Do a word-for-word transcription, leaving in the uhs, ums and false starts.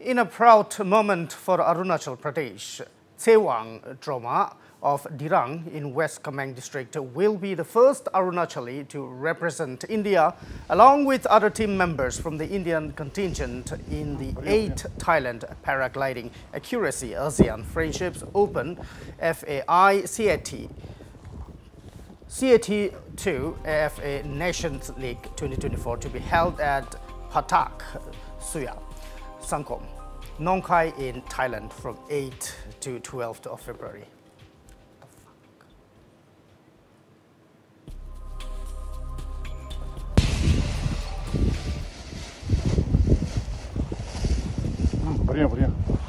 In a proud moment for Arunachal Pradesh, Tsewang Droma of Dirang in West Kameng district will be the first Arunachali to represent India along with other team members from the Indian contingent in the eighth Thailand Paragliding Accuracy ASEAN Friendships Open F A I C A T C A T two A F A Nations League twenty twenty-four to be held at 𝗡𝗢𝗥𝗧𝗏, Sangkom, Nong Khai in Thailand from eighth to twelfth of February. बढ़िया बढ़िया